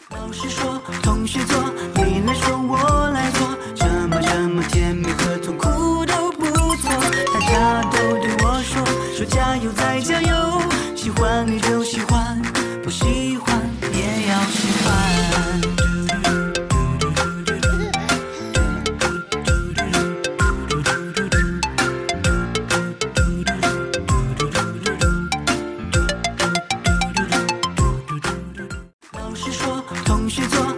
老师说，同学做，你来说，我来做，这么甜蜜和痛苦都不错。大家都对我说加油再加油，喜欢你就喜欢，不喜欢也要喜欢。老师说，同学做，